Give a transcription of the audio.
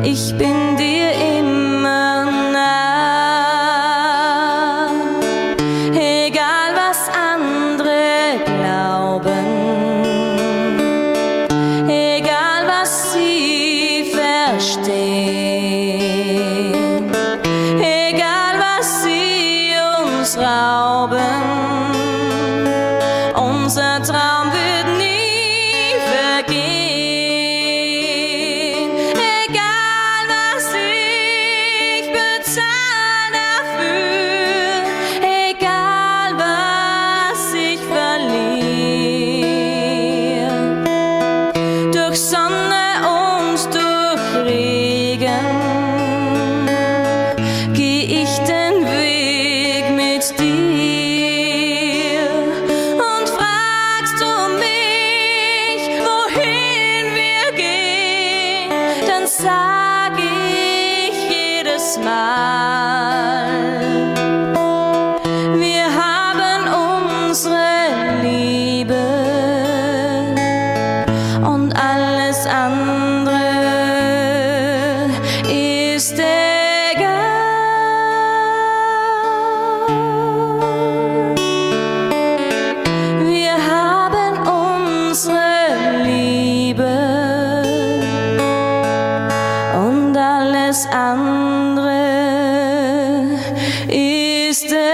ich bin dir immer nah, egal was andere glauben, egal was sie verstehen, egal was sie uns rauben, unser Traum wird nie vergehen. Egal was ich bezahle dafür, egal was ich verliere, durch Sonne und durch Regen geh ich den Weg mit dir. Und fragst du mich, wohin wir gehen, dann sag ich jedes Mal, wir haben unsere Liebe und alles andere ist egal. Wir haben unsere Liebe und alles andere ist egal.